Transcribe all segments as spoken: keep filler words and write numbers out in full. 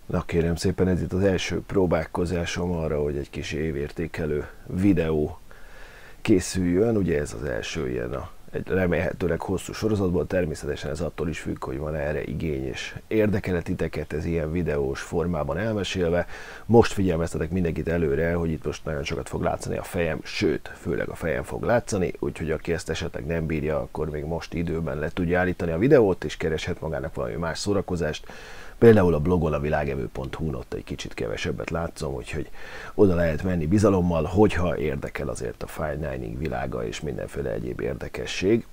Na kérem szépen, ez itt az első próbálkozásom arra, hogy egy kis évértékelő videó készüljön. Ugye ez az első ilyen a, egy remélhetőleg hosszú sorozatból, természetesen ez attól is függ, hogy van erre igény és érdekel titeket ez ilyen videós formában elmesélve. Most figyelmeztetek mindenkit előre, hogy itt most nagyon sokat fog látszani a fejem, sőt, főleg a fejem fog látszani, úgyhogy aki ezt esetleg nem bírja, akkor még most időben le tudja állítani a videót, és kereshet magának valami más szórakozást. Például a blogon a világevő pont hu-n ott egy kicsit kevesebbet látszom, úgyhogy oda lehet menni bizalommal, hogyha érdekel azért a fine dining világa és mindenféle egyéb érdekesség.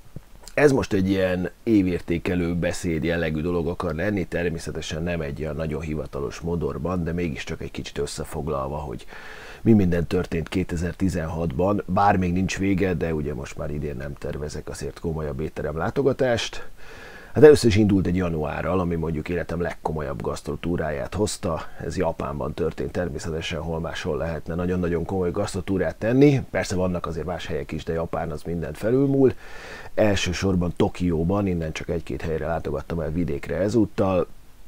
Ez most egy ilyen évértékelő beszéd jellegű dolog akar lenni, természetesen nem egy ilyen nagyon hivatalos modorban, de mégiscsak egy kicsit összefoglalva, hogy mi minden történt kétezer-tizenhatban, bár még nincs vége, de ugye most már idén nem tervezek azért komolyabb étterem látogatást. Hát először is indult egy januárral, ami mondjuk életem legkomolyabb gasztrotúráját hozta. Ez Japánban történt, természetesen hol máshol lehetne nagyon-nagyon komoly gasztrotúrát tenni. Persze vannak azért más helyek is, de Japán az mindent felülmúl. Elsősorban Tokióban, innen csak egy-két helyre látogattam el vidékre ezúttal.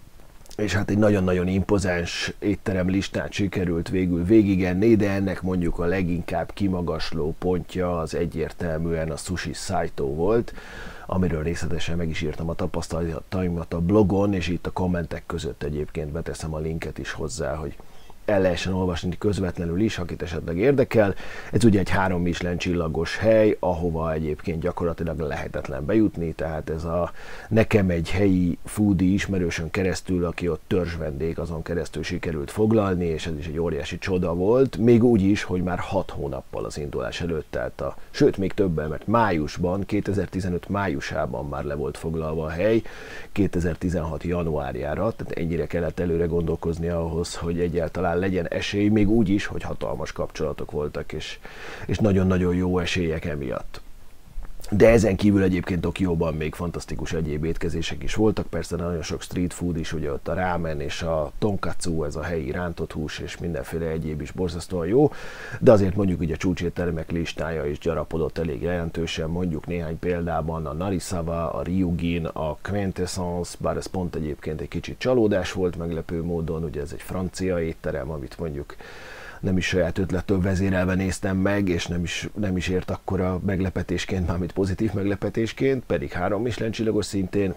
És hát egy nagyon-nagyon impozáns étterem listát sikerült végül végigenni, de ennek mondjuk a leginkább kimagasló pontja az egyértelműen a Sushi Saito volt, amiről részletesen meg is írtam a tapasztalataimat a blogon, és itt a kommentek között egyébként beteszem a linket is hozzá, hogy el lehessen olvasni közvetlenül is, akit esetleg érdekel. Ez ugye egy három Michelin csillagos hely, ahova egyébként gyakorlatilag lehetetlen bejutni, tehát ez a nekem egy helyi foodie ismerősön keresztül, aki ott törzsvendég, azon keresztül sikerült foglalni, és ez is egy óriási csoda volt, még úgy is, hogy már hat hónappal az indulás előtt, tehát a, sőt még többen, mert májusban, kétezer-tizenöt májusában már le volt foglalva a hely, kétezer-tizenhat januárjára, tehát ennyire kellett előre gondolkozni ahhoz, hogy egyáltalán legyen esély, még úgy is, hogy hatalmas kapcsolatok voltak, és, és nagyon-nagyon jó esélyek emiatt. De ezen kívül egyébként Tokióban még fantasztikus egyéb étkezések is voltak, persze nagyon sok street food is, ugye ott a rámen és a tonkatsu, ez a helyi rántott hús és mindenféle egyéb is borzasztóan jó, de azért mondjuk ugye a csúcséttermek listája is gyarapodott elég jelentősen, mondjuk néhány példában a Narisawa, a Ryugin, a Quintessence, bár ez pont egyébként egy kicsit csalódás volt meglepő módon, ugye ez egy francia étterem, amit mondjuk nem is saját ötlettől vezérelve néztem meg, és nem is, nem is ért akkora meglepetésként, mármint pozitív meglepetésként, pedig három Michelin csillagos szintén,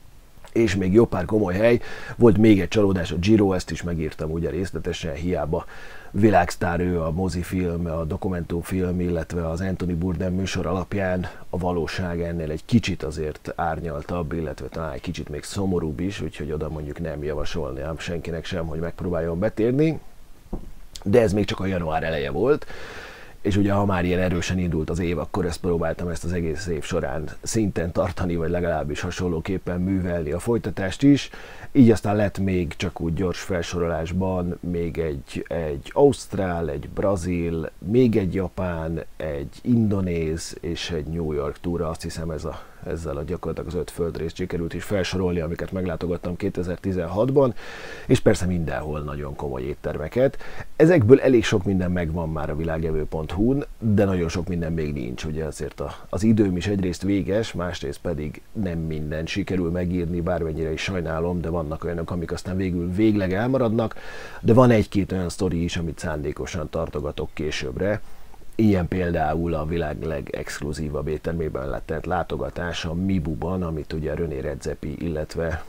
és még jó pár komoly hely. Volt még egy csalódás, a Giro, ezt is megírtam ugye részletesen, hiába világsztár ő a mozifilm, a dokumentumfilm, illetve az Anthony Bourdain műsor alapján, a valóság ennél egy kicsit azért árnyaltabb, illetve talán egy kicsit még szomorúbb is, úgyhogy oda mondjuk nem javasolnám senkinek sem, hogy megpróbáljon betérni. De ez még csak a január eleje volt, és ugye ha már ilyen erősen indult az év, akkor ezt próbáltam ezt az egész év során szinten tartani, vagy legalábbis hasonlóképpen művelni a folytatást is. Így aztán lett még csak úgy gyors felsorolásban még egy, egy ausztrál, egy brazil, még egy japán, egy indonéz és egy New York túra, azt hiszem ez a ezzel a gyakorlatilag az öt földrészt sikerült is felsorolni, amiket meglátogattam kétezer-tizenhatban, és persze mindenhol nagyon komoly éttermeket. Ezekből elég sok minden megvan már a világevő pont hu-n, de nagyon sok minden még nincs, ugye azért a, az időm is egyrészt véges, másrészt pedig nem minden sikerül megírni, bármennyire is sajnálom, de vannak olyanok, amik aztán végül végleg elmaradnak, de van egy-két olyan sztori is, amit szándékosan tartogatok későbbre. Ilyen például a világ legexkluzívabb éttermében lett látogatás a Mibuban, amit ugye René Redzepi, illetve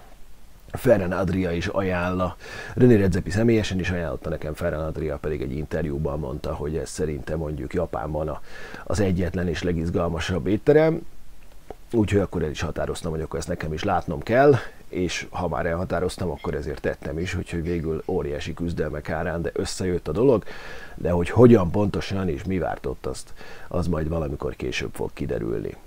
Ferran Adria is ajánla. René Redzepi személyesen is ajánlotta nekem, Ferran Adria pedig egy interjúban mondta, hogy ez szerintem mondjuk Japánban a, az egyetlen és legizgalmasabb étterem. Úgyhogy akkor el is határoztam, hogy akkor ezt nekem is látnom kell, és ha már elhatároztam, akkor ezért tettem is, úgyhogy végül óriási küzdelmek árán, de összejött a dolog, de hogy hogyan pontosan és mi várt ott, azt, az majd valamikor később fog kiderülni.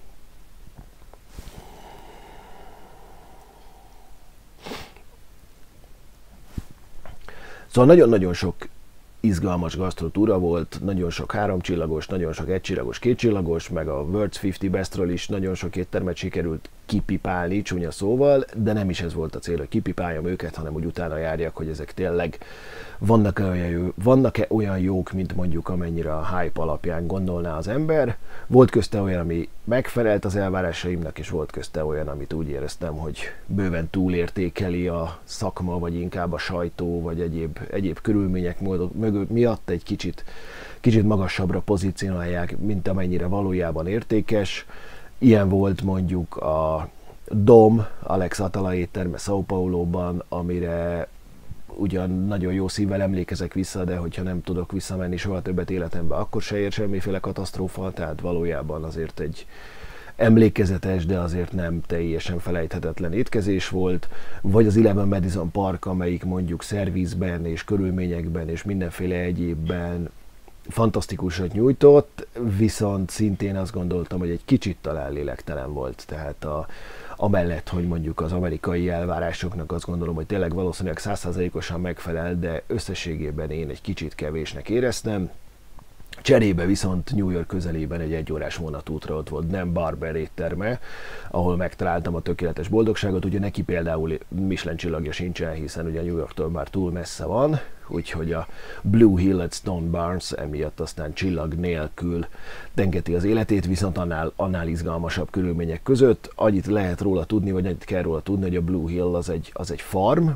Szóval nagyon-nagyon sok izgalmas gasztrotúra volt, nagyon sok háromcsillagos, nagyon sok egycsillagos, kétcsillagos, meg a World's ötven Bestről is nagyon sok éttermet sikerült kipipálni, csúnya szóval, de nem is ez volt a cél, hogy kipipáljam őket, hanem úgy utána járjak, hogy ezek tényleg vannak-e olyan, jó, vannak-e olyan jók, mint mondjuk amennyire a hype alapján gondolná az ember. Volt közte olyan, ami megfelelt az elvárásaimnak, és volt közte olyan, amit úgy éreztem, hogy bőven túlértékeli a szakma, vagy inkább a sajtó, vagy egyéb, egyéb körülmények mögött miatt egy kicsit, kicsit magasabbra pozícionálják, mint amennyire valójában értékes. Ilyen volt mondjuk a Dom, Alex Atala étterme São Paulo-ban, amire ugyan nagyon jó szívvel emlékezek vissza, de hogyha nem tudok visszamenni soha többet életembe, akkor se ér semmiféle katasztrófa, tehát valójában azért egy emlékezetes, de azért nem teljesen felejthetetlen étkezés volt, vagy az Eleven Madison Park, amelyik mondjuk szervizben és körülményekben és mindenféle egyébben fantasztikusat nyújtott, viszont szintén azt gondoltam, hogy egy kicsit talán lélektelen volt, tehát a, amellett, hogy mondjuk az amerikai elvárásoknak azt gondolom, hogy tényleg valószínűleg száz százalékosan megfelel, de összességében én egy kicsit kevésnek éreztem. Cserébe viszont New York közelében egy egyórás vonatútra ott volt Nem Barber étterme, ahol megtaláltam a tökéletes boldogságot. Ugye neki például Michelin csillagja sincsen, hiszen ugye New Yorktól már túl messze van, úgyhogy a Blue Hill at Stone Barns emiatt aztán csillag nélkül tengeti az életét, viszont annál, annál izgalmasabb körülmények között. Annyit lehet róla tudni, vagy annyit kell róla tudni, hogy a Blue Hill az egy, az egy farm,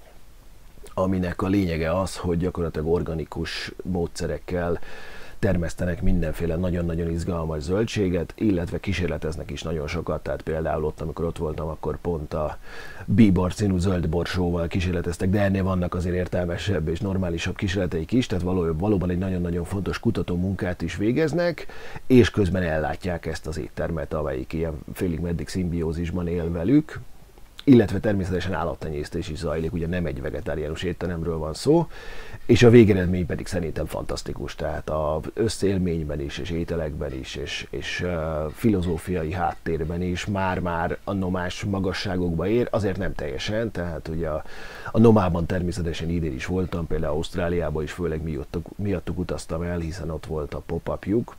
aminek a lényege az, hogy gyakorlatilag organikus módszerekkel termesztenek mindenféle nagyon-nagyon izgalmas zöldséget, illetve kísérleteznek is nagyon sokat, tehát például ott, amikor ott voltam, akkor pont a bíbor színű zöld borsóval kísérleteztek, de ennél vannak azért értelmesebb és normálisabb kísérleteik is, tehát való, valóban egy nagyon-nagyon fontos kutató munkát is végeznek, és közben ellátják ezt az éttermet, amelyik ilyen félig meddig szimbiózisban él velük, illetve természetesen állattenyésztés is zajlik, ugye nem egy vegetáriánus étteremről van szó, és a végeredmény pedig szerintem fantasztikus, tehát az összélményben is, és ételekben is, és, és uh, filozófiai háttérben is már-már a nomás magasságokba ér, azért nem teljesen, tehát ugye a, a nomában természetesen idén is voltam, például Ausztráliában is, főleg miattuk, miattuk utaztam el, hiszen ott volt a pop-upjuk,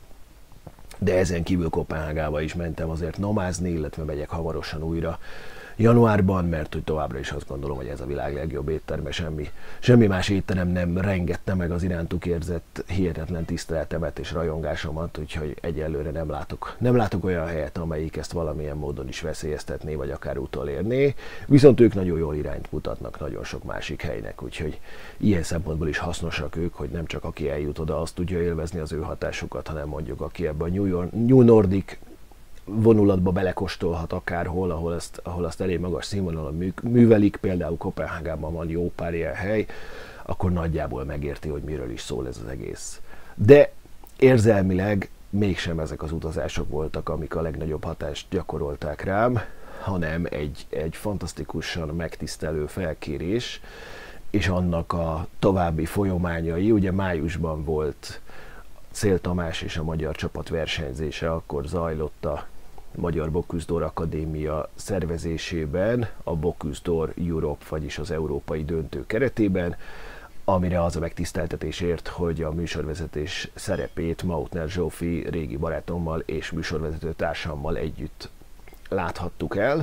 de ezen kívül Koppenhágába is mentem azért nomázni, illetve megyek hamarosan újra januárban, mert hogy továbbra is azt gondolom, hogy ez a világ legjobb étterme, semmi, semmi más étterem nem rengette meg az irántuk érzett hihetetlen tiszteletemet és rajongásomat, úgyhogy egyelőre nem látok, nem látok olyan helyet, amelyik ezt valamilyen módon is veszélyeztetné, vagy akár utolérné, viszont ők nagyon jól irányt mutatnak nagyon sok másik helynek, úgyhogy ilyen szempontból is hasznosak ők, hogy nem csak aki eljut oda, azt tudja élvezni az ő hatásukat, hanem mondjuk aki ebbe a New, York, New Nordic vonulatba belekóstolhat akárhol, ahol ezt, ahol azt elég magas színvonalon művelik, például Koppenhágában van jó pár ilyen hely, akkor nagyjából megérti, hogy miről is szól ez az egész. De érzelmileg mégsem ezek az utazások voltak, amik a legnagyobb hatást gyakorolták rám, hanem egy, egy fantasztikusan megtisztelő felkérés, és annak a további folyamányai. Ugye májusban volt Szél Tamás és a magyar csapat versenyzése, akkor zajlott a Magyar Bocuse d'Or Akadémia szervezésében a Bocuse d'Or Europe, vagyis az európai döntő keretében, amire az a megtiszteltetésért, hogy a műsorvezetés szerepét Mautner Zsófi régi barátommal és műsorvezető társammal együtt láthattuk el.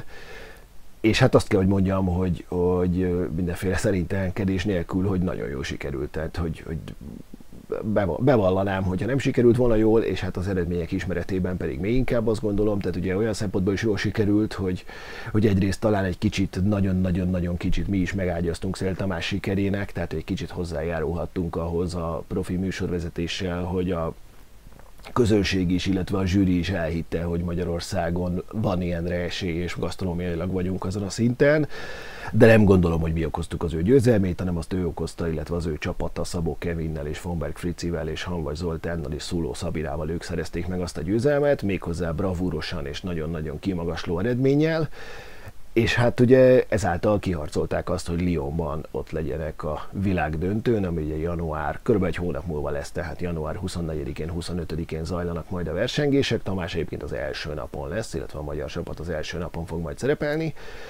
És hát azt kell, hogy mondjam, hogy, hogy mindenféle szerintelenkedés nélkül, hogy nagyon jól sikerült, tehát hogy, hogy bevallanám, hogyha nem sikerült volna jól, és hát az eredmények ismeretében pedig még inkább azt gondolom, tehát ugye olyan szempontból is jól sikerült, hogy, hogy egyrészt talán egy kicsit, nagyon-nagyon-nagyon kicsit mi is megágyaztunk Szél Tamás sikerének, tehát egy kicsit hozzájárulhattunk ahhoz a profi műsorvezetéssel, hogy a közönség is, illetve a zsűri is elhitte, hogy Magyarországon van ilyenre esély, és gasztronómiailag vagyunk azon a szinten, de nem gondolom, hogy mi okoztuk az ő győzelmét, hanem azt ő okozta, illetve az ő csapata Szabó Kevinnel és Fonberg Fricivel és Hanvas Zoltánnal és Szuló Szabirával ők szerezték meg azt a győzelmet, méghozzá bravúrosan és nagyon-nagyon kimagasló eredménnyel. És hát ugye ezáltal kiharcolták azt, hogy Lyonban ott legyenek a világdöntőn, ami ugye január, körülbelül egy hónap múlva lesz, tehát január huszonnegyedikén, huszonötödikén zajlanak majd a versengések. Tamás egyébként az első napon lesz, illetve a magyar csapat az első napon fog majd szerepelni.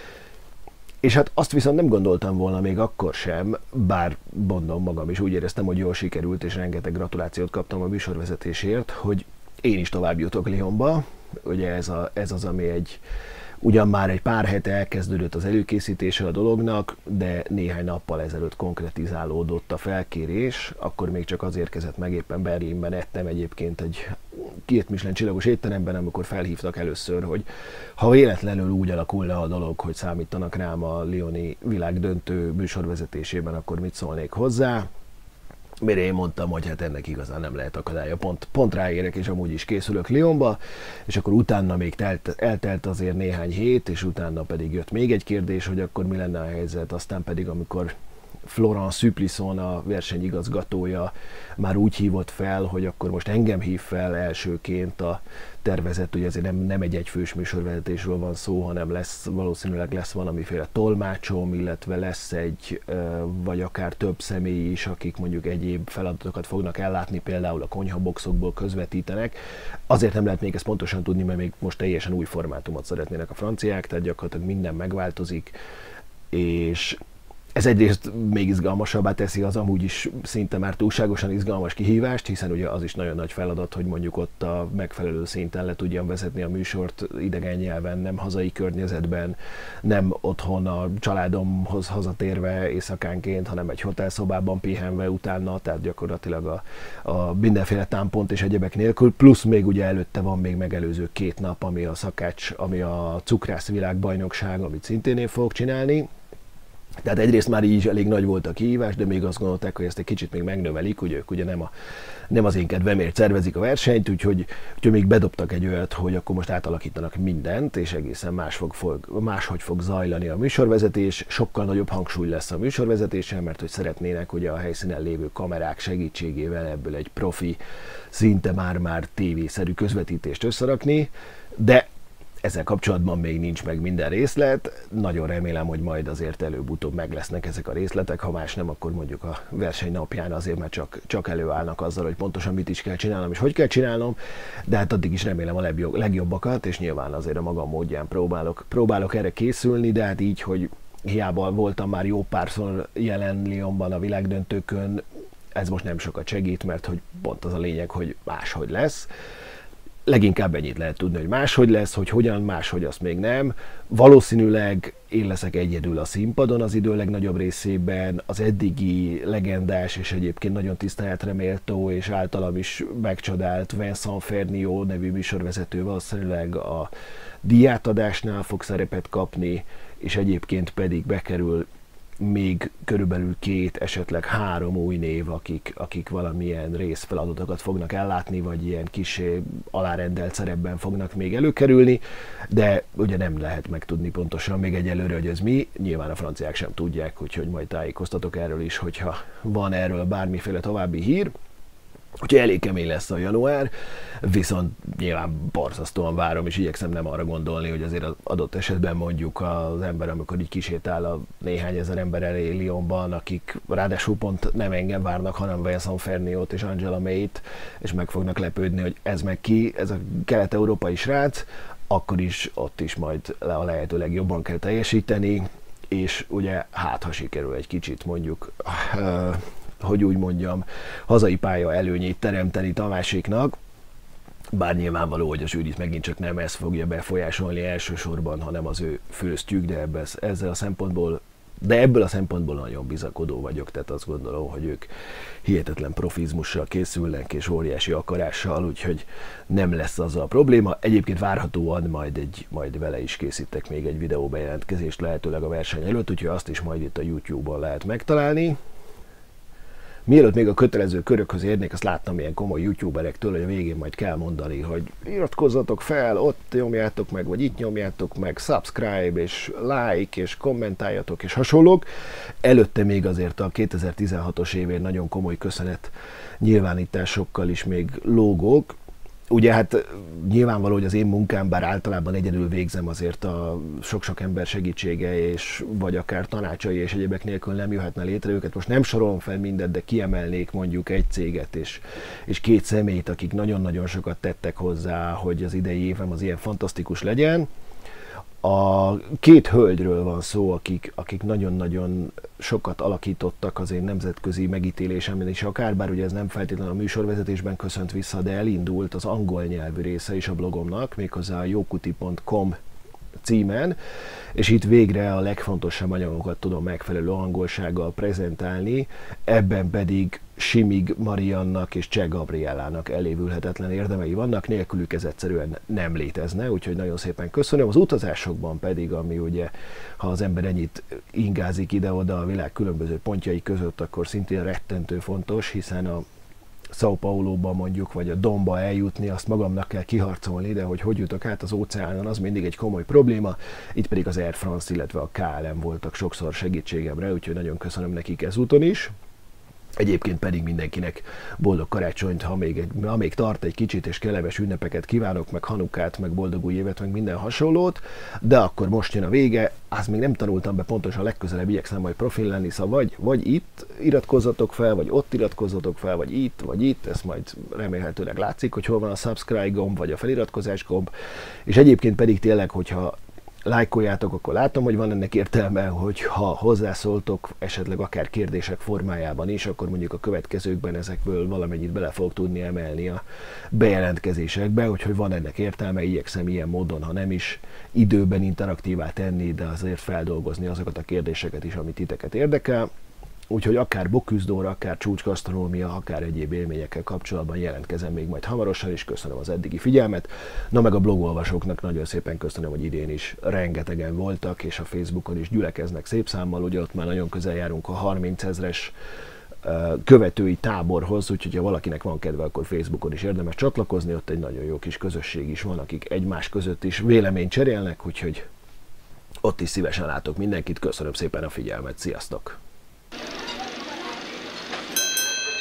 És hát azt viszont nem gondoltam volna még akkor sem, bár mondom magam is úgy éreztem, hogy jól sikerült, és rengeteg gratulációt kaptam a műsorvezetésért, hogy én is tovább jutok Lyonba. Ugye ez, a, ez az, ami egy Ugyan már egy pár hete elkezdődött az előkészítése a dolognak, de néhány nappal ezelőtt konkretizálódott a felkérés, akkor még csak az érkezett meg, éppen Berlinben ettem egyébként egy két Michelin csillagos étteremben, amikor felhívtak először, hogy ha véletlenül úgy alakulna a dolog, hogy számítanak rám a lyoni világdöntő műsorvezetésében, akkor mit szólnék hozzá. Mire én mondtam, hogy hát ennek igazán nem lehet akadálya, pont, pont ráérek, és amúgy is készülök Lyonba, és akkor utána még telt, eltelt azért néhány hét, és utána pedig jött még egy kérdés, hogy akkor mi lenne a helyzet, aztán pedig amikor Florent Supplisson, a versenyigazgatója már úgy hívott fel, hogy akkor most engem hív fel elsőként a tervezett, hogy ezért nem, nem egy egyfős műsorvezetésről van szó, hanem lesz, valószínűleg lesz valamiféle tolmácsom, illetve lesz egy, vagy akár több személy is, akik mondjuk egyéb feladatokat fognak ellátni, például a konyhaboxokból közvetítenek. Azért nem lehet még ezt pontosan tudni, mert még most teljesen új formátumot szeretnének a franciák, tehát gyakorlatilag minden megváltozik, és ez egyrészt még izgalmasabbá teszi az amúgy is szinte már túlságosan izgalmas kihívást, hiszen ugye az is nagyon nagy feladat, hogy mondjuk ott a megfelelő szinten le tudjam vezetni a műsort idegen nyelven, nem hazai környezetben, nem otthon a családomhoz hazatérve éjszakánként, hanem egy hotelszobában pihenve utána, tehát gyakorlatilag a, a mindenféle támpont és egyebek nélkül, plusz még ugye előtte van még megelőző két nap, ami a szakács, ami a cukrász világbajnokság, amit szintén én fogok csinálni. Tehát egyrészt már így is elég nagy volt a kihívás, de még azt gondolták, hogy ezt egy kicsit még megnövelik, ugye ők ugye nem, a, nem az én kedvemért szervezik a versenyt, úgyhogy, úgyhogy még bedobtak egy olyat, hogy akkor most átalakítanak mindent, és egészen más fog, fog, máshogy fog zajlani a műsorvezetés, sokkal nagyobb hangsúly lesz a műsorvezetésen, mert hogy szeretnének ugye a helyszínen lévő kamerák segítségével ebből egy profi, szinte már-már tévészerű közvetítést összerakni, de ezzel kapcsolatban még nincs meg minden részlet, nagyon remélem, hogy majd azért előbb-utóbb meg lesznek ezek a részletek, ha más nem, akkor mondjuk a verseny napján azért már csak, csak előállnak azzal, hogy pontosan mit is kell csinálnom és hogy kell csinálnom, de hát addig is remélem a legjobb, legjobbakat, és nyilván azért a magam módján próbálok, próbálok erre készülni, de hát így, hogy hiába voltam már jó párszor jelen Lyonban a világdöntőkön, ez most nem sokat segít, mert hogy pont az a lényeg, hogy máshogy lesz. Leginkább ennyit lehet tudni, hogy máshogy lesz, hogy hogyan, máshogy azt még nem. Valószínűleg én leszek egyedül a színpadon az idő legnagyobb részében, az eddigi legendás és egyébként nagyon tiszteletre méltó és általam is megcsodált Vincent Ferniaud nevű műsorvezető valószínűleg a díjátadásnál fog szerepet kapni, és egyébként pedig bekerül még körülbelül két, esetleg három új név, akik, akik valamilyen részfeladatokat fognak ellátni, vagy ilyen kis alárendelt szerepben fognak még előkerülni, de ugye nem lehet megtudni pontosan még egyelőre, hogy ez mi. Nyilván a franciák sem tudják, úgyhogy majd tájékoztatok erről is, hogyha van erről bármiféle további hír. Úgyhogy elég kemény lesz a január, viszont nyilván borzasztóan várom, és igyekszem nem arra gondolni, hogy azért az adott esetben mondjuk az ember, amikor így kisétál a néhány ezer ember elé Lyonban, akik ráadásul pont nem engem várnak, hanem Vincent Ferniaud és Angela May-t, és meg fognak lepődni, hogy ez meg ki, ez a kelet-európai srác, akkor is ott is majd a lehető legjobban kell teljesíteni, és ugye hát ha sikerül egy kicsit mondjuk... Uh, hogy úgy mondjam, hazai pálya előnyét teremteni Tamáséknak, bár nyilvánvaló, hogy a zsűrit megint csak nem ez fogja befolyásolni elsősorban, hanem az ő főztjük, de ebben, ezzel a szempontból, de ebből a szempontból nagyon bizakodó vagyok, tehát azt gondolom, hogy ők hihetetlen profizmussal készülnek és óriási akarással, úgyhogy nem lesz azzal a probléma. Egyébként várhatóan majd, egy, majd vele is készítek még egy videó bejelentkezést lehetőleg a verseny előtt, úgyhogy azt is majd itt a YouTube-on lehet megtalálni. Mielőtt még a kötelező körökhöz érnék, azt láttam ilyen komoly youtuberektől, hogy a végén majd kell mondani, hogy iratkozzatok fel, ott nyomjátok meg, vagy itt nyomjátok meg, subscribe, és like, és kommentáljatok, és hasonlók. Előtte még azért a kétezer-tizenhatos évén nagyon komoly köszönet nyilvánításokkal is még lógok. Ugye hát nyilvánvaló, hogy az én munkám, bár általában egyedül végzem, azért a sok-sok ember segítsége és vagy akár tanácsai és egyébek nélkül nem jöhetne létre őket. Most nem sorolom fel mindet, de kiemelnék mondjuk egy céget és, és két személyt, akik nagyon-nagyon sokat tettek hozzá, hogy az idei évem az ilyen fantasztikus legyen. A két hölgyről van szó, akik, akik nagyon-nagyon sokat alakítottak az én nemzetközi megítélésemben is akár, bár ugye ez nem feltétlenül a műsorvezetésben köszönt vissza, de elindult az angol nyelvű része is a blogomnak, méghozzá a jókuti pont com címen, és itt végre a legfontosabb anyagokat tudom megfelelő angolsággal prezentálni, ebben pedig Simig Mariannak és Cseh Gabriellának elévülhetetlen érdemei vannak, nélkülük ez egyszerűen nem létezne, úgyhogy nagyon szépen köszönöm. Az utazásokban pedig, ami ugye, ha az ember ennyit ingázik ide-oda a világ különböző pontjai között, akkor szintén rettentő fontos, hiszen a São Paulo-ba mondjuk, vagy a Domba eljutni, azt magamnak kell kiharcolni, de hogy hogy jutok át az óceánon, az mindig egy komoly probléma. Itt pedig az Air France, illetve a ká el em voltak sokszor segítségemre, úgyhogy nagyon köszönöm nekik ezúton is. Egyébként pedig mindenkinek boldog karácsonyt, ha még, egy, ha még tart egy kicsit, és kellemes ünnepeket kívánok, meg Hanukát, meg boldog új évet, meg minden hasonlót, de akkor most jön a vége, azt még nem tanultam be pontosan, legközelebb igyekszem majd profil lenni, szóval vagy, vagy itt iratkozzatok fel, vagy ott iratkozzatok fel, vagy itt, vagy itt, ez majd remélhetőleg látszik, hogy hol van a subscribe gomb, vagy a feliratkozás gomb, és egyébként pedig tényleg, hogyha lájkoljátok, akkor látom, hogy van ennek értelme, hogy ha hozzászóltok, esetleg akár kérdések formájában is, akkor mondjuk a következőkben ezekből valamennyit bele fogok tudni emelni a bejelentkezésekbe, úgyhogy van ennek értelme, igyekszem ilyen módon, ha nem is időben interaktívá tenni, de azért feldolgozni azokat a kérdéseket is, amit titeket érdekel. Úgyhogy akár Bocuse akár csúcsgasztronómia, akár egyéb élményekkel kapcsolatban jelentkezem még majd hamarosan, és köszönöm az eddigi figyelmet. Na meg a blogolvasóknak nagyon szépen köszönöm, hogy idén is rengetegen voltak, és a Facebookon is gyülekeznek szép számmal, ugye ott már nagyon közel járunk a harmincezres követői táborhoz, úgyhogy ha valakinek van kedve, akkor Facebookon is érdemes csatlakozni, ott egy nagyon jó kis közösség is van, akik egymás között is véleményt cserélnek, úgyhogy ott is szívesen látok mindenkit, köszönöm szépen a figyelmet, sziasztok!